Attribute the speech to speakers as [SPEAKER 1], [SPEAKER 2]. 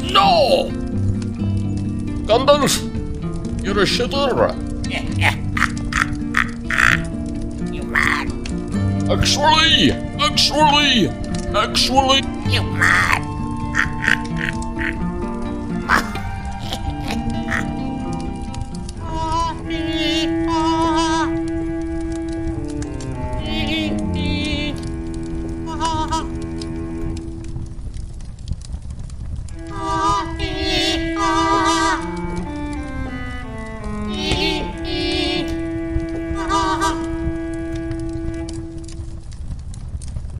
[SPEAKER 1] No! Gandalf, you're a shitter.
[SPEAKER 2] You mad?
[SPEAKER 1] Actually.
[SPEAKER 2] You mad?